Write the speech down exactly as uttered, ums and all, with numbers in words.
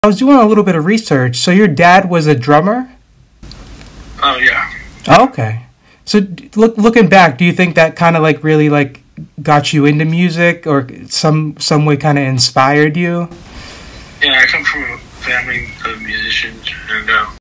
I was doing a little bit of research. So your dad was a drummer? Oh yeah. Oh, okay. So d- look, looking back, do you think that kind of like really like got you into music, or some some way kind of inspired you? Yeah, I come from a family of musicians, and uh,